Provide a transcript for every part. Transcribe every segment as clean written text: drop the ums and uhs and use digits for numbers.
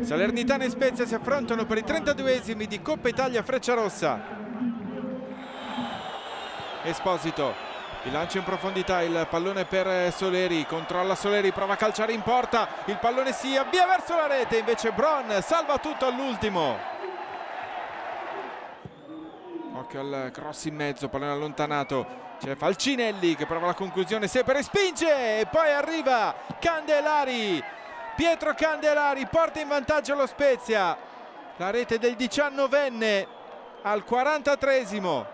Salernitana e Spezia si affrontano per i 32esimi di Coppa Italia Frecciarossa. Esposito, il lancio in profondità, il pallone per Soleri, controlla Soleri, prova a calciare in porta, il pallone si avvia verso la rete, invece Bron salva tutto all'ultimo. Occhio al cross in mezzo, pallone allontanato, c'è Falcinelli che prova la conclusione, Sepere spinge e poi arriva Candelari. Pietro Candelari porta in vantaggio lo Spezia, la rete del 19enne al 43esimo.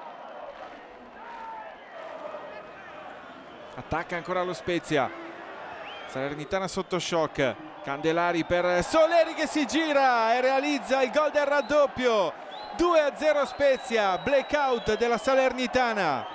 Attacca ancora lo Spezia, Salernitana sotto shock, Candelari per Soleri che si gira e realizza il gol del raddoppio. 2-0 Spezia, blackout della Salernitana.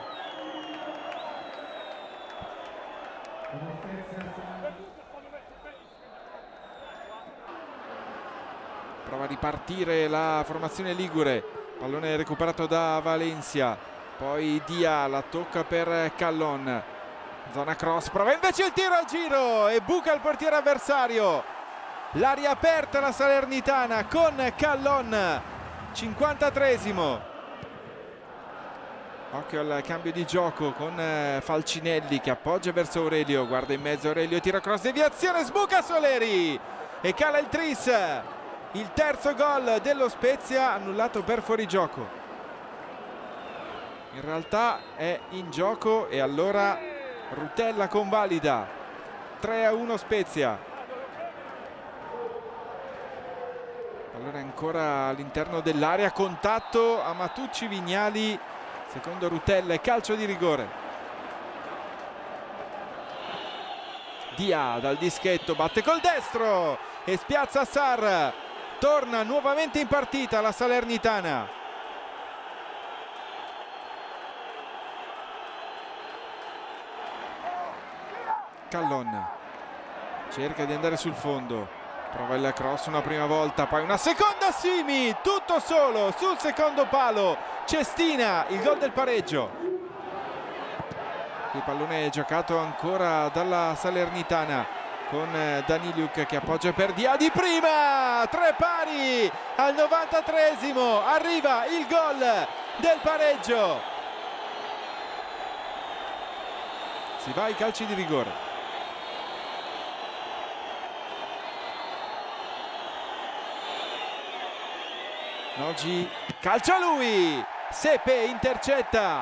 Prova a ripartire la formazione ligure, pallone recuperato da Valencia, poi Dia la tocca per Callon, zona cross, prova invece il tiro al giro e buca il portiere avversario. L'aria aperta la Salernitana con Callon, 53esimo. Occhio al cambio di gioco con Falcinelli che appoggia verso Aurelio, guarda in mezzo Aurelio, tira cross, deviazione, sbuca Soleri e cala il tris. Il terzo gol dello Spezia annullato per fuorigioco. In realtà è in gioco e allora Rutella convalida. 3-1 Spezia. Allora ancora all'interno dell'area, contatto a Matucci Vignali, secondo Rutella e calcio di rigore. Dia dal dischetto batte col destro e spiazza Sarr. Torna nuovamente in partita la Salernitana. Callon cerca di andare sul fondo, prova il cross una prima volta, poi una seconda, Simi tutto solo sul secondo palo, cestina, il gol del pareggio. Il pallone è giocato ancora dalla Salernitana con Daniliuk che appoggia per Dia di prima, 3 pari al 93esimo, arriva il gol del pareggio. Si va ai calci di rigore. Nogi calcia lui, Sepe intercetta,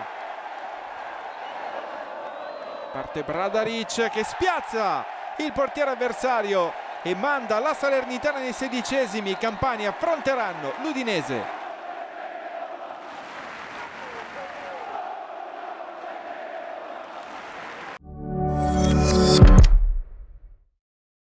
parte Bradaric che spiazza il portiere avversario e manda la Salernitana nei 16esimi. Campani affronteranno l'Udinese.